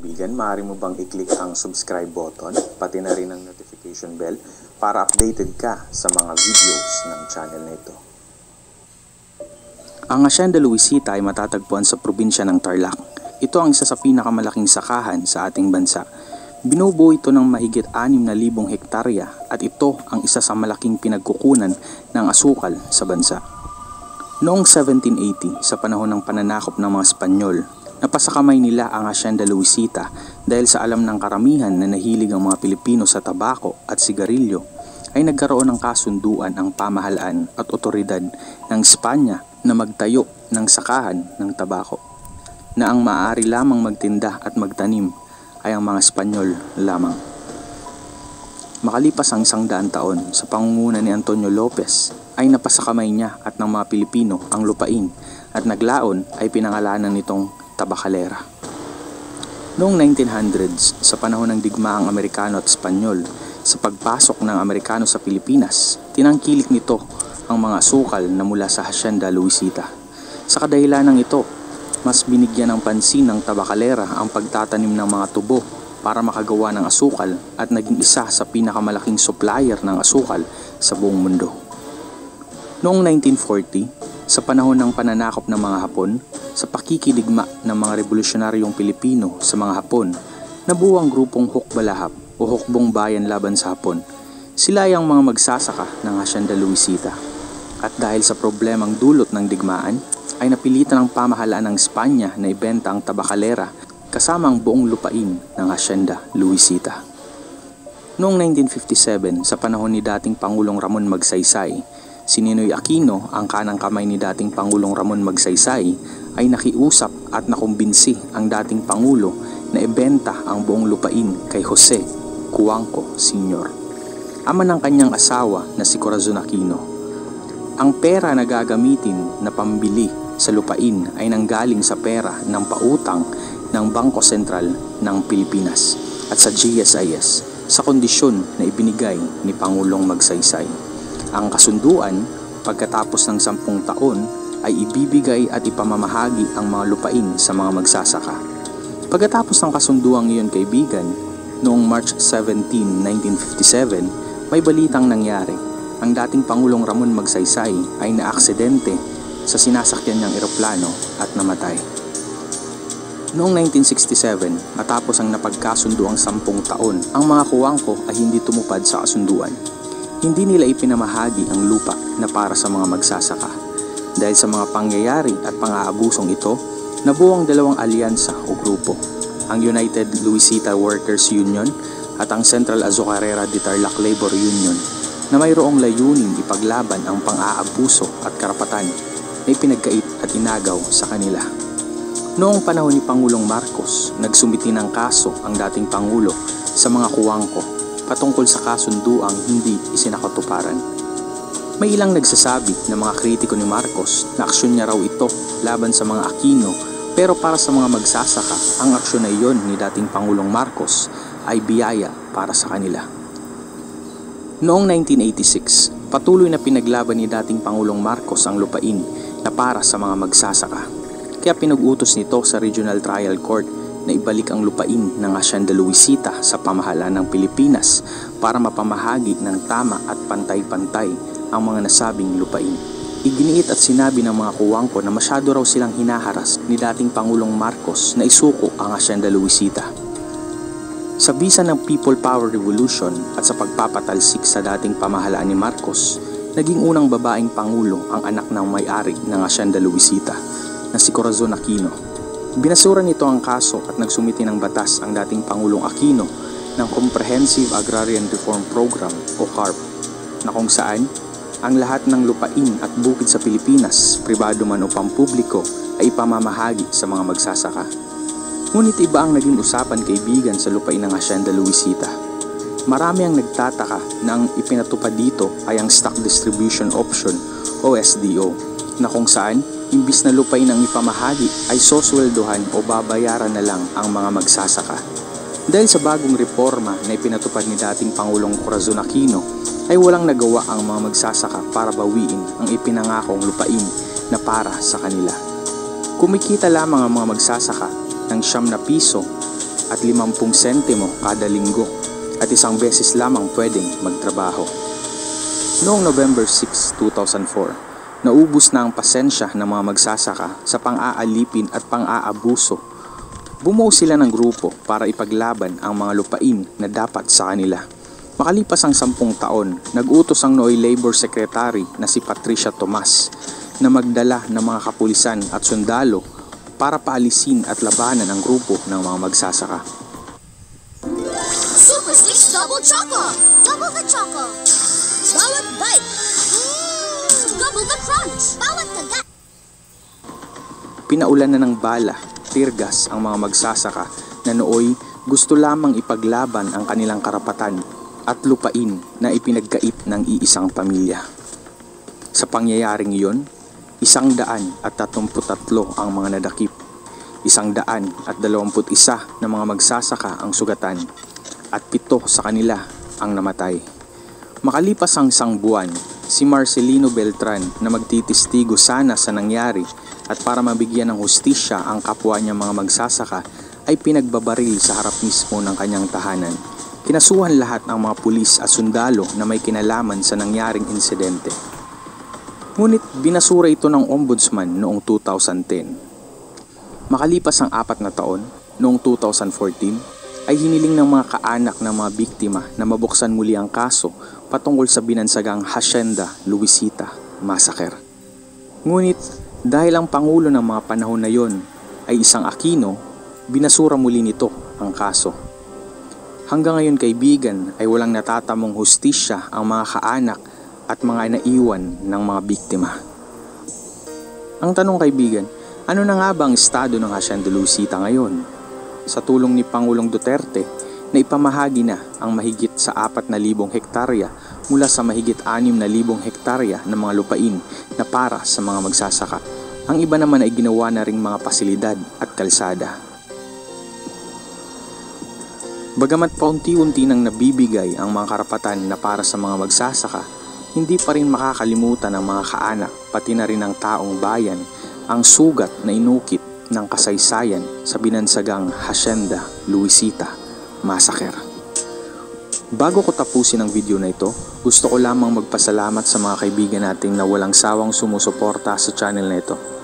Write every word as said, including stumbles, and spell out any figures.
kaibigan, maaari mo bang i-click ang subscribe button, pati na rin ang notification bell para updated ka sa mga videos ng channel na ito. Ang Hacienda Luisita ay matatagpuan sa probinsya ng Tarlac. Ito ang isa sa pinakamalaking sakahan sa ating bansa. Binubuo ito ng mahigit anim na libong hektarya at ito ang isa sa malaking pinagkukunan ng asukal sa bansa. Noong seventeen eighty, sa panahon ng pananakop ng mga Espanyol, napasakamay nila ang Hacienda Luisita dahil sa alam ng karamihan na nahilig ang mga Pilipino sa tabako at sigarilyo, ay nagkaroon ng kasunduan ang pamahalaan at otoridad ng Espanya na magtayo ng sakahan ng tabako, na ang maaari lamang magtinda at magtanim ay ang mga Espanyol lamang. Makalipas ang isang daang taon, sa pangunguna ni Antonio Lopez, ay napasakamay niya at ng mga Pilipino ang lupain at naglaon ay pinangalanan nitong Tabacalera. Noong nineteen hundreds, sa panahon ng digmaang Amerikano at Espanyol, sa pagpasok ng Amerikano sa Pilipinas, tinangkilik nito ang mga asukal na mula sa Hacienda Luisita. Sa kadahilanang ito, mas binigyan ng pansin ng Tabacalera ang pagtatanim ng mga tubo para makagawa ng asukal at naging isa sa pinakamalaking supplier ng asukal sa buong mundo. Noong nineteen forty, sa panahon ng pananakop ng mga Hapon, sa pakikidigma ng mga revolusyonaryong Pilipino sa mga Hapon, nabuo ang grupong Hukbalahap o Hukbong Bayan Laban sa Hapon. Sila ay ang mga magsasaka ng Hacienda Luisita. At dahil sa problemang dulot ng digmaan, ay napilitan ng pamahalaan ng Espanya na ibenta ang Tabacalera kasama ang buong lupain ng Hacienda Luisita. Noong nineteen fifty-seven, sa panahon ni dating Pangulong Ramon Magsaysay, si Ninoy Aquino, ang kanang kamay ni dating Pangulong Ramon Magsaysay, ay nakiusap at nakumbinsi ang dating Pangulo na ibenta ang buong lupain kay Jose Cuangco Senior, ama ng kanyang asawa na si Corazon Aquino. Ang pera na gagamitin na pambili sa lupain ay nanggaling sa pera ng pautang ng Bangko Sentral ng Pilipinas at sa G S I S sa kondisyon na ibinigay ni Pangulong Magsaysay. Ang kasunduan, pagkatapos ng sampung taon, ay ibibigay at ipamamahagi ang mga lupain sa mga magsasaka. Pagkatapos ng kasunduang iyon, kaibigan, noong March seventeenth, nineteen fifty-seven, may balitang nangyari. Ang dating Pangulong Ramon Magsaysay ay naaksidente sa sinasakyan niyang eroplano at namatay. Noong nineteen sixty-seven, matapos ang napagkasundo ang sampung taon, ang mga Cuangco ay hindi tumupad sa kasunduan. Hindi nila ipinamahagi ang lupa na para sa mga magsasaka. Dahil sa mga pangyayari at pang-aabusong ito, nabuo ang dalawang alyansa o grupo, ang United Luisita Workers Union at ang Central Azucarera de Tarlac Labor Union, na mayroong layunin ipaglaban ang pang-aabuso at karapatan na ipinagkait at inagaw sa kanila. Noong panahon ni Pangulong Marcos, nagsumiti ng kaso ang dating Pangulo sa mga Cuangco patungkol sa kasunduang hindi isinakatuparan. May ilang nagsasabi na mga kritiko ni Marcos na aksyon niya raw ito laban sa mga Aquino, pero para sa mga magsasaka, ang aksyon na iyon ni dating Pangulong Marcos ay biyaya para sa kanila. Noong nineteen eighty-six, patuloy na pinaglaban ni dating Pangulong Marcos ang lupain na para sa mga magsasaka. Kaya pinag-utos nito sa Regional Trial Court na ibalik ang lupain ng Hacienda Luisita sa pamahalaan ng Pilipinas para mapamahagi ng tama at pantay-pantay ang mga nasabing lupain. Iginiit at sinabi ng mga Cuangco na masyado raw silang hinaharas ni dating Pangulong Marcos na isuko ang Hacienda Luisita. Sa bisa ng People Power Revolution at sa pagpapatalsik sa dating pamahalaan ni Marcos, naging unang babaeng pangulo ang anak ng may-ari ng Hacienda Luisita na si Corazon Aquino. Binasura nito ang kaso at nagsumiti ng batas ang dating Pangulong Aquino ng Comprehensive Agrarian Reform Program o C A R P, na kung saan ang lahat ng lupain at bukid sa Pilipinas, pribado man o pampubliko, ay ipamamahagi sa mga magsasaka. Ngunit iba ang naging usapan, kaibigan, sa lupain ng Hacienda Luisita. Marami ang nagtataka na ang ipinatupad dito ay ang Stock Distribution Option o S D O, na kung saan imbis na lupain ang ipamahagi ay sosweldohan o babayaran na lang ang mga magsasaka. Dahil sa bagong reforma na ipinatupad ni dating Pangulong Corazon Aquino, ay walang nagawa ang mga magsasaka para bawiin ang ipinangakong lupain na para sa kanila. Kumikita lamang ang mga magsasaka ng siyam na piso at limampung sentimo kada linggo at isang beses lamang pwedeng magtrabaho. Noong November sixth, two thousand four, naubos na ang pasensya ng mga magsasaka sa pang-aalipin at pang-aabuso. Bumuo sila ng grupo para ipaglaban ang mga lupain na dapat sa kanila. Makalipas ang sampung taon, nag-utos ang Nooy Labor Secretary na si Patricia Tomas na magdala ng mga kapulisan at sundalo para paalisin at labanan ang grupo ng mga magsasaka. Super Six Double Choco! Double the choco! Bawat bite! Mm, double the crunch! Bawat kagat! Pinaulan na ng bala, tirgas ang mga magsasaka na nooy gusto lamang ipaglaban ang kanilang karapatan at lupain na ipinagkait ng iisang pamilya. Sa pangyayaring iyon, isang daan at tatlumpu't tatlo ang mga nadakip, isang daan at dalawamput isa na mga magsasaka ang sugatan, at pito sa kanila ang namatay. Makalipas ang isang buwan, si Marcelino Beltran na magtitistigo sana sa nangyari at para mabigyan ng hustisya ang kapwa niya mga magsasaka ay pinagbabaril sa harap mismo ng kanyang tahanan. Kinasuhan lahat ng mga pulis at sundalo na may kinalaman sa nangyaring insidente. Ngunit binasura ito ng ombudsman noong two thousand ten. Makalipas ang apat na taon, noong two thousand fourteen, ay hiniling ng mga kaanak ng mga biktima na mabuksan muli ang kaso patungkol sa binansagang Hacienda Luisita Massacre. Ngunit dahil ang pangulo ng mga panahon na yon ay isang Aquino, binasura muli nito ang kaso. Hanggang ngayon kaibigan ay walang natatamong hustisya ang mga kaanak at mga naiwan ng mga biktima. Ang tanong kaibigan, ano na nga ba ang estado ng Hacienda Luisita ngayon? Sa tulong ni Pangulong Duterte na ipamahagi na ang mahigit sa apat na libong hektarya mula sa mahigit anim na libong hektarya ng mga lupain na para sa mga magsasaka. Ang iba naman ay ginawa na ring mga pasilidad at kalsada. Bagamat paunti-unti nang nabibigay ang mga karapatan na para sa mga magsasaka, hindi pa rin makakalimutan ng mga kaanak pati na rin ng taong bayan ang sugat na inukit ng kasaysayan sa binansagang Hacienda Luisita Massacre. Bago ko tapusin ang video na ito, gusto ko lamang magpasalamat sa mga kaibigan nating na walang sawang sumusuporta sa channel na ito.